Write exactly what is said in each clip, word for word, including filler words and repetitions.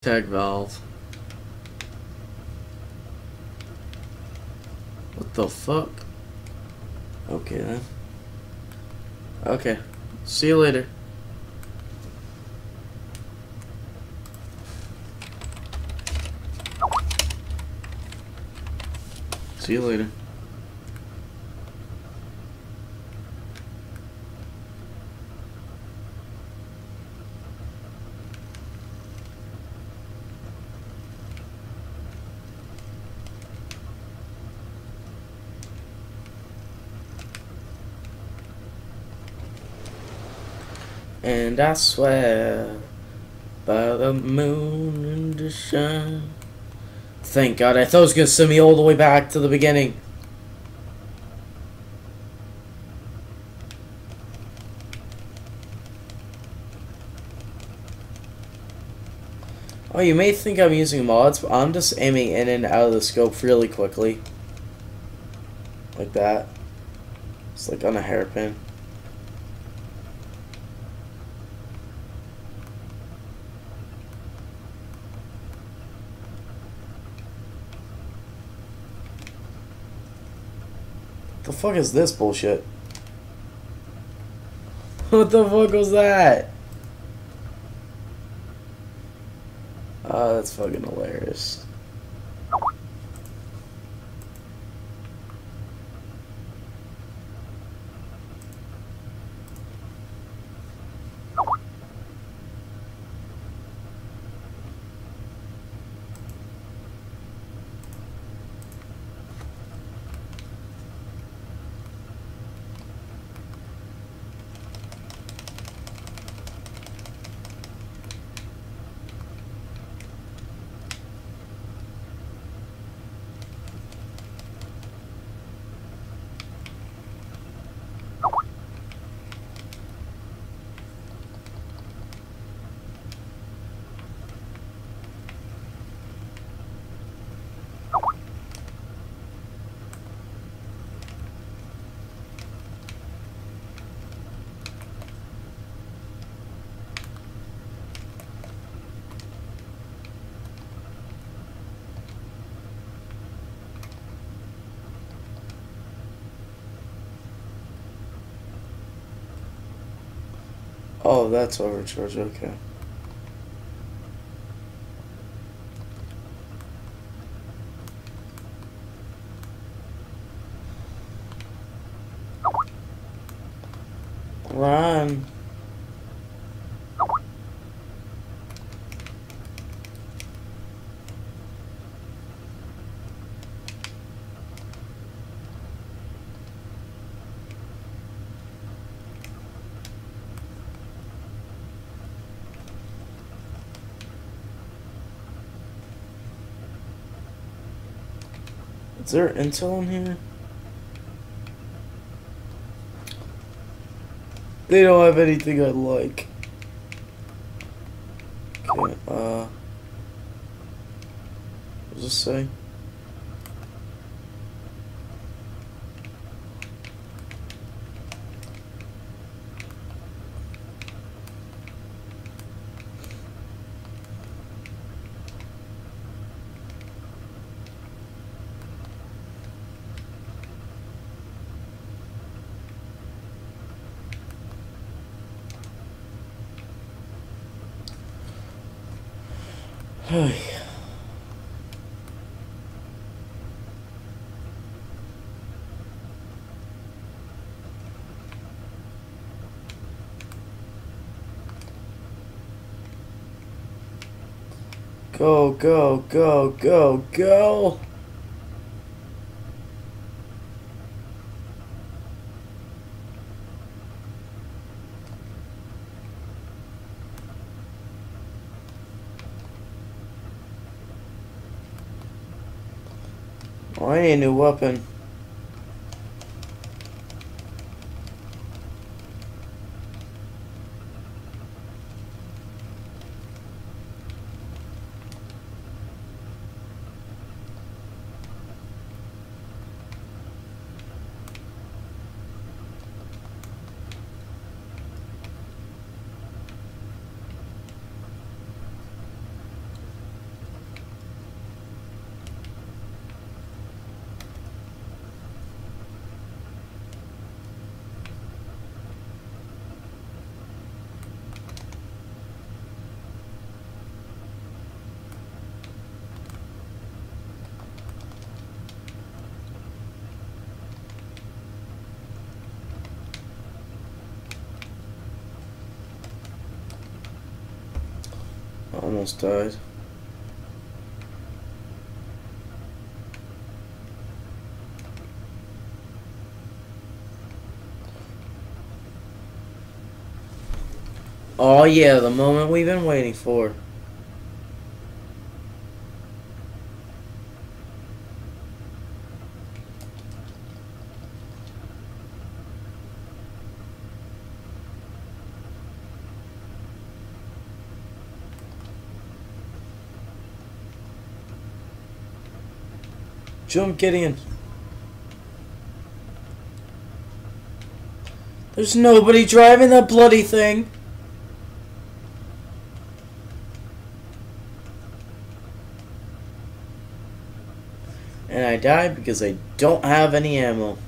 Tag valve. What the fuck? Okay then. Okay. See you later. See you later. And I swear by the moon and the sun. Thank God, I thought it was gonna send me all the way back to the beginning. Oh, you may think I'm using mods, but I'm just aiming in and out of the scope really quickly. Like that. It's like on a hairpin. The fuck is this bullshit? What the fuck was that? Oh, that's fucking hilarious. Oh, that's overcharge, okay. Run. Is there intel in here? They don't have anything I like. Okay, uh... what does this say? Go, go, go, go, go! Oh, I need a new weapon. almost died. Oh yeah, the moment we've been waiting for. Jump, Gideon. There's nobody driving that bloody thing. And I died because I don't have any ammo.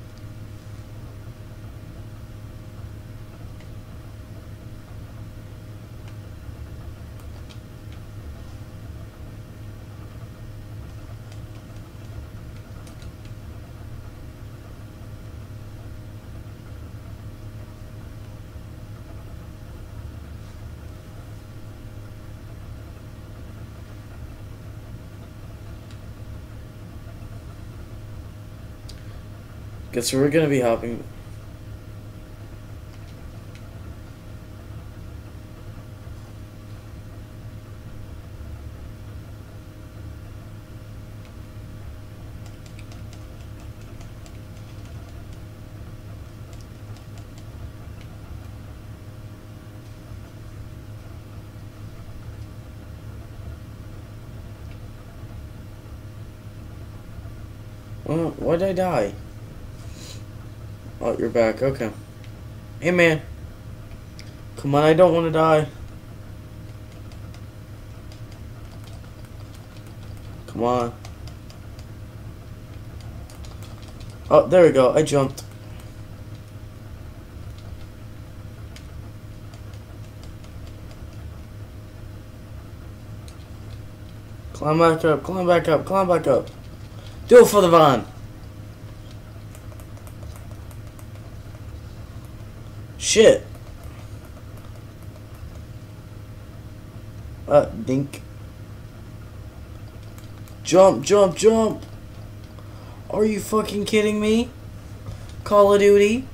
Guess we're gonna be hopping. Well, why'd I die? Oh, you're back. Okay. Hey, man. Come on, I don't want to die. Come on. Oh, there we go. I jumped. Climb back up. Climb back up. Climb back up. Do it for the van. Shit. Uh, dink. Jump, jump, jump. Are you fucking kidding me? Call of Duty.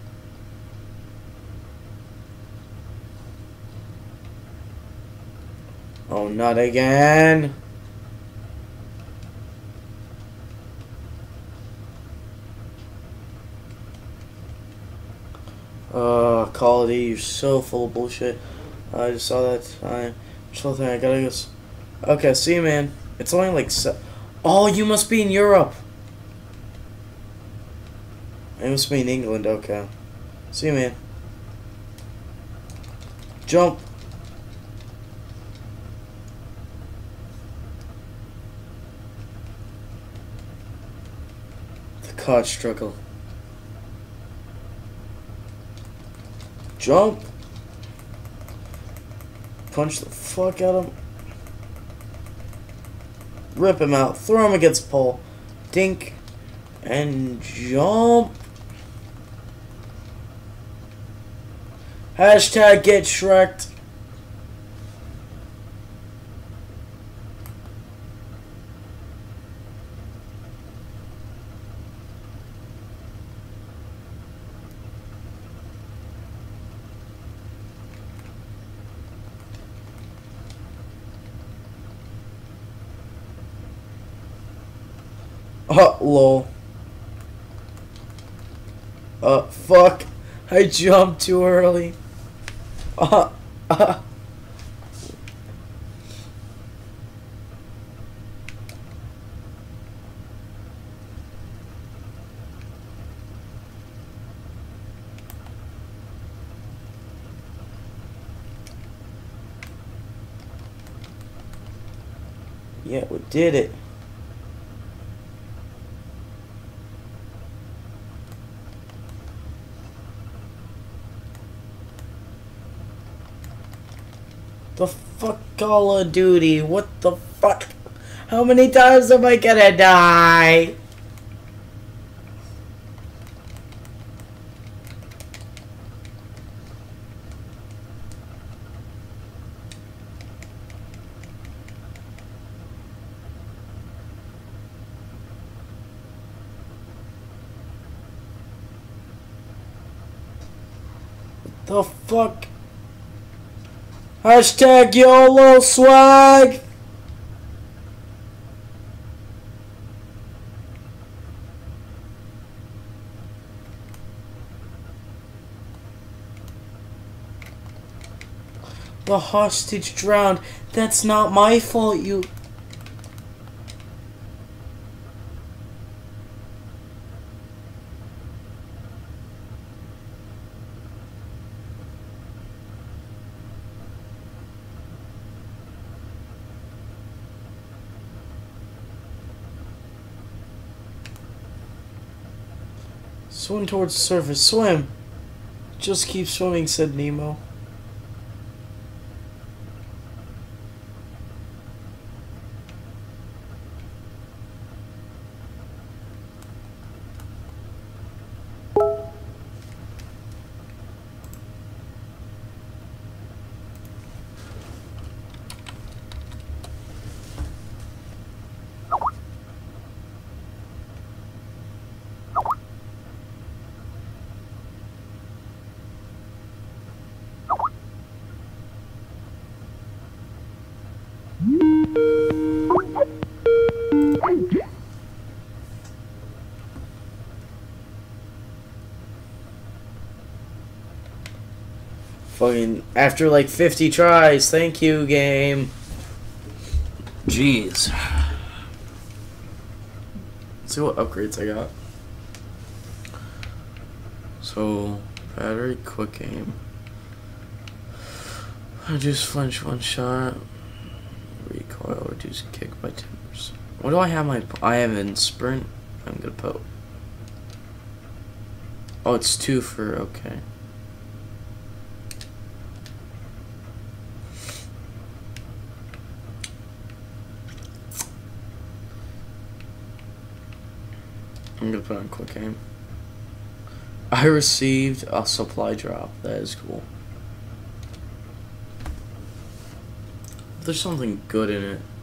Oh, not again. Uh, Call of Duty, you're so full of bullshit. I just saw that. I just thing I gotta go. S okay, see you, man. It's only like se oh, you must be in Europe. It must be in England. Okay, see you, man. Jump. The C O D struggle. Jump. Punch the fuck out of him. Rip him out. Throw him against the pole. Dink. And jump. Hashtag get Shrek'd. Oh, lol. Uh, fuck. I jumped too early. Uh, uh. Yeah, we did it. The fuck, Call of Duty? What the fuck? How many times am I gonna die? The fuck? Hashtag YOLO swag! The hostage drowned. That's not my fault, you... Swim towards the surface. Swim! Just keep swimming, said Nemo. Fucking after like fifty tries, thank you, game. Jeez. Let's see what upgrades I got. So, battery, quick aim. Reduce flinch one shot. Recoil, reduce kick by ten percent. What do I have my... I have in sprint. I'm gonna put... Oh, it's two for... Okay. I'm gonna put on quick aim. I received a supply drop. That is cool. There's something good in it.